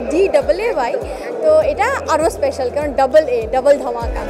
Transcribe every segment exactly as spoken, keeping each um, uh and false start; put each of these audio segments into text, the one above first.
D double A Y, তো এটা আরও স্পেশাল কারণ ডাবল এ, ডাবল ধামাকা।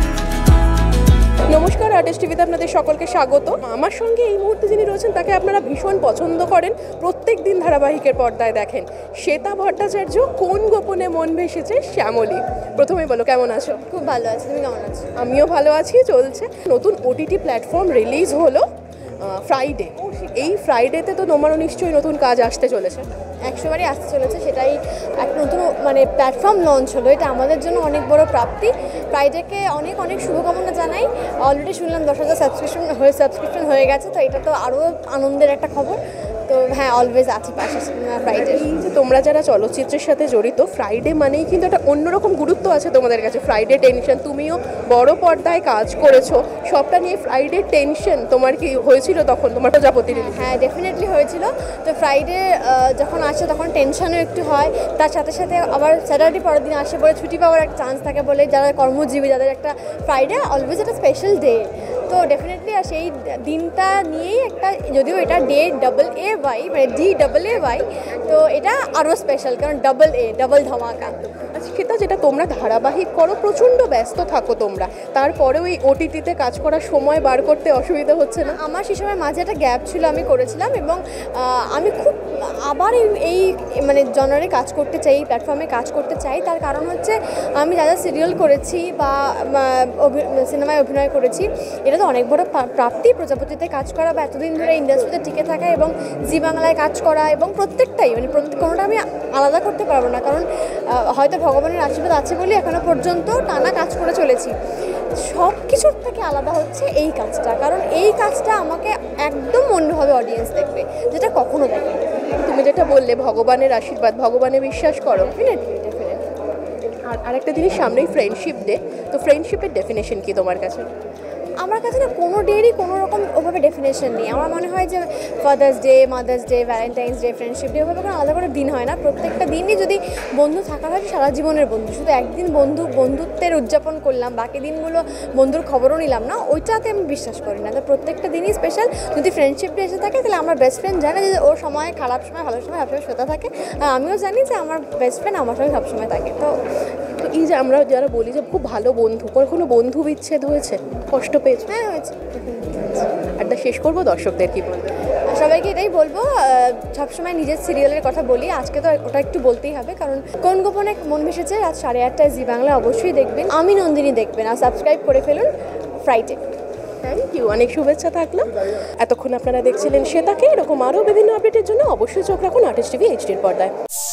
নমস্কার, আর্টিস্ট টিভিতে আপনাদের সকলকে স্বাগত। আমার সঙ্গে এই মুহূর্তে যিনি রয়েছেন তাকে আপনারা ভীষণ পছন্দ করেন, প্রত্যেক দিন ধারাবাহিকের পর্দায় দেখেন, শ্বেতা ভট্টাচার্য। কোন গোপনে মন ভেসেছে শ্যামলী। প্রথমেই বলো, কেমন আছো? খুব ভালো আছে, তুমি কেমন আছো? আমিও ভালো আছি, চলছে। নতুন ওটিটি প্ল্যাটফর্ম রিলিজ হলো ফ্রাইডে। এই ফ্রাইডেতে তো তোমারও নিশ্চয়ই নতুন কাজ আসতে চলেছে। একশোবারই আসতে চলেছে, সেটাই একটা নতুন মানে প্ল্যাটফর্ম লঞ্চ হলো। এটা আমাদের জন্য অনেক বড় প্রাপ্তি। ফ্রাইডেকে অনেক অনেক শুভকামনা জানাই। অলরেডি শুনলাম দশ হাজার সাবস্ক্রিপশন হয়ে সাবস্ক্রিপশন হয়ে গেছে, তো এটা তো আরও আনন্দের একটা খবর। তো হ্যাঁ, অলওয়েজ আছি পাশে ফ্রাইডে। এই যে তোমরা যারা চলচ্চিত্রের সাথে জড়িত, ফ্রাইডে মানেই কিন্তু একটা অন্যরকম গুরুত্ব আছে তোমাদের কাছে। ফ্রাইডে টেনশন, তুমিও বড় পর্দায় কাজ করেছো, সবটা নিয়ে ফ্রাইডে টেনশন তোমার কি হয়েছিল তখন তোমার প্রজাপতি? হ্যাঁ, ডেফিনেটলি হয়েছিল। তো ফ্রাইডে যখন আসে তখন টেনশনও একটু হয়, তার সাথে সাথে আবার স্যাটারডে পরের দিন আসে বলে ছুটি পাওয়ার একটা চান্স থাকে বলে যারা কর্মজীবী, যাদের একটা ফ্রাইডে অলওয়েজ একটা স্পেশাল ডে। তো ডেফিনেটলি আর সেই দিনটা নিয়েই একটা, যদিও এটা ডে ডাবল এ ওয়াই মানে ডি ডাবল এ ওয়াই, তো এটা আরও স্পেশাল কারণ ডাবল এ, ডাবল ধামাকা। সেটা যেটা তোমরা ধারাবাহিক করো, প্রচণ্ড ব্যস্ত থাকো তোমরা, তারপরেও এই ওটিটিতে কাজ করার সময় বার করতে অসুবিধা হচ্ছে না? আমার সেই সময় মাঝে একটা গ্যাপ ছিল, আমি করেছিলাম এবং আমি খুব আবার এই মানে জনারে কাজ করতে চাই, এই প্ল্যাটফর্মে কাজ করতে চাই। তার কারণ হচ্ছে আমি যা যা সিরিয়াল করেছি বা সিনেমায় অভিনয় করেছি, এটা তো অনেক বড় প্রাপ্তি। প্রজাপতিতে কাজ করা বা এতদিন ধরে ইন্ডাস্ট্রিতে টিকে থাকা এবং জি বাংলায় কাজ করা, এবং প্রত্যেকটাই মানে কোনোটা আমি আলাদা করতে পারবো না, কারণ হয়তো ভগবানের আশীর্বাদ আছে বলে এখনও পর্যন্ত টানা কাজ করে চলেছি। সব কিছুর থেকে আলাদা হচ্ছে এই কাজটা, কারণ এই কাজটা আমাকে একদম অন্যভাবে অডিয়েন্স দেখবে, যেটা কখনো দেখে। তুমি যেটা বললে ভগবানের আশীর্বাদ, ভগবানে বিশ্বাস করো। ডেফিনেটলি ডেফিনেটলি আর আরেকটা জিনিস, সামনেই ফ্রেন্ডশিপ ডে, তো ফ্রেন্ডশিপের ডেফিনেশন কি তোমার কাছে? আমার কাছে না কোনো ডেরই কোনো রকম ওভাবে ডেফিনেশন নেই। আমার মনে হয় যে father's day, mother's day, Valentine's day, friendship day, ওভাবে কোনো আলাদা করে দিন হয় না। প্রত্যেকটা দিনই যদি বন্ধু থাকার হয়, সারা জীবনের বন্ধু। শুধু একদিন বন্ধু বন্ধুত্বের উদযাপন করলাম, বাকি দিনগুলো বন্ধুর খবরও নিলাম না, ওইটাতে আমি বিশ্বাস করি না। তো প্রত্যেকটা দিনই স্পেশাল। যদি ফ্রেন্ডশিপ ডে এসে থাকে, তাহলে আমার বেস্ট ফ্রেন্ড জানে যে ওর সময়, খারাপ সময়, ভালো সময় সবসময় শ্বেতা থাকে, আর আমিও জানি যে আমার বেস্ট ফ্রেন্ড আমার সঙ্গে সবসময় থাকে। তো তো এই যে আমরা যারা বলি যে খুব ভালো বন্ধু, কখনো বন্ধু বিচ্ছেদ হয়েছে, কষ্ট পেয়েছে? হ্যাঁ, হয়েছে। আড্ডা শেষ করবো, দর্শকদের কি বলবো? সবাইকে এটাই বলবো, সবসময় নিজের সিরিয়ালের কথা বলি, আজকে তো ওটা একটু বলতেই হবে, কারণ কোন গোপনে মন ভেসেছে রাত সাড়ে আটটায় জি বাংলা অবশ্যই দেখবেন। আমি নন্দিনী দেখবেন, আর সাবস্ক্রাইব করে ফেলুন ফ্রাইডে। থ্যাংক ইউ, অনেক শুভেচ্ছা থাকলো। এতক্ষণ আপনারা দেখছিলেন শ্বেতাকে। এরকম আরও বিভিন্ন আপডেটের জন্য অবশ্যই চোখ রাখুন আর্টিস্ট টিভি এইচডির পর্দায়।